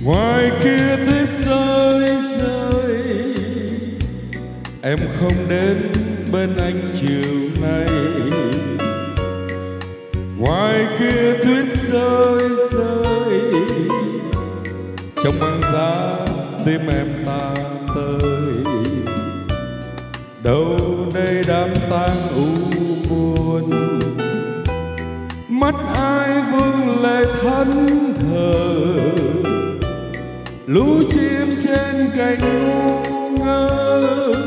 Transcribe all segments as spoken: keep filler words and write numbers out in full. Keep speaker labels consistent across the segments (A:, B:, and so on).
A: Ngoài kia tuyết rơi rơi, em không đến bên anh chiều nay. Ngoài kia tuyết rơi rơi, trong băng giá tim em ta tới. Đâu đây đám tang u buồn, mắt ai vương lệ thẫn thờ. Lũ chim trên cành ngu ngơ,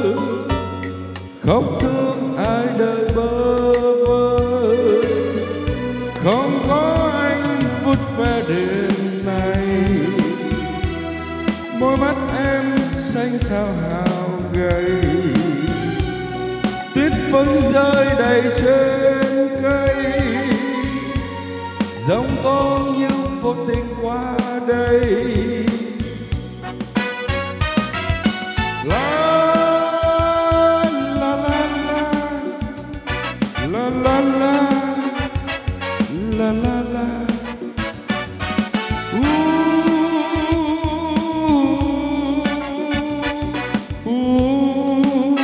A: khóc thương ai đời bơ vơ. Không có anh vút ve đêm nay, môi mắt em xanh sao hào gầy. Tuyết vẫn rơi đầy trên cây, giông tố như vô tình qua đây. La la la, ooh, ooh,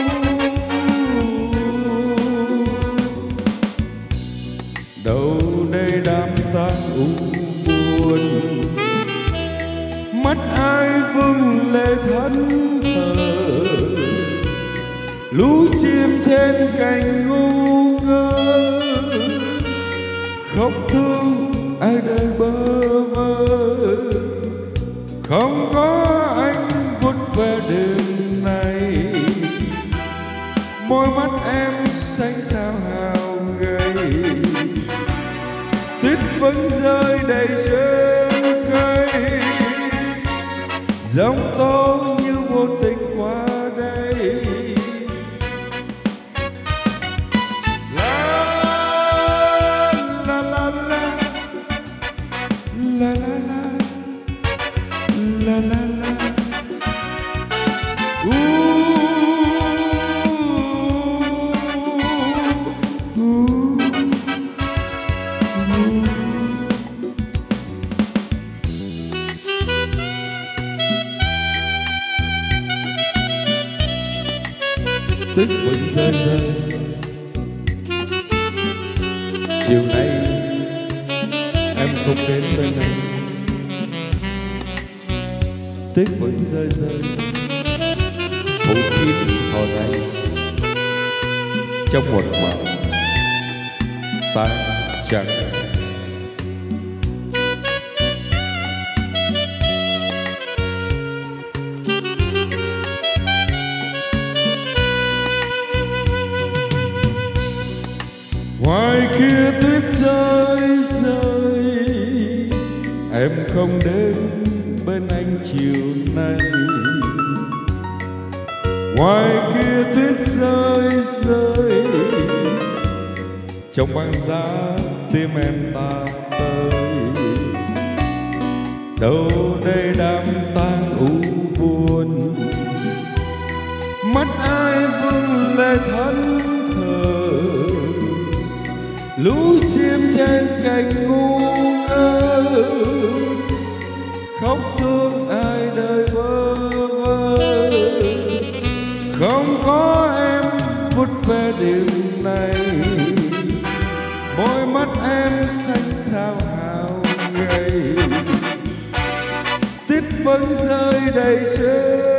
A: đâu đây đám tang u buồn, mắt ai vương lệ thẫn thờ. Lũ chim trên cành ngu ngơ, khóc thương ai đời bơ vơ. Không có anh vút ve đêm nay, môi mắt em xanh sao hào gầy. Tuyết vẫn rơi đầy trên cây, giông tố như vô tình qua đây. La la la, la la la, ooh, ooh, ooh. Tuyết vẫn rơi rơi, chiều nay em không đến bên anh. Tuyết vẫn rơi rơi, phủ kín hồn anh trong một màu tan trắng. Ngoài kia tuyết rơi rơi, em không đến bên anh chiều nay. Ngoài kia tuyết rơi rơi, trong băng giá tim em ta tới. Đâu đây đám tang u buồn, mắt ai vương lệ thẫn thờ. Lũ chim trên cành ngu ngơ, khóc thương ai đời bơ vơ. Không có em vút ve đêm nay, môi mắt em xanh sao hào gầy. Tuyết vẫn rơi đầy trời.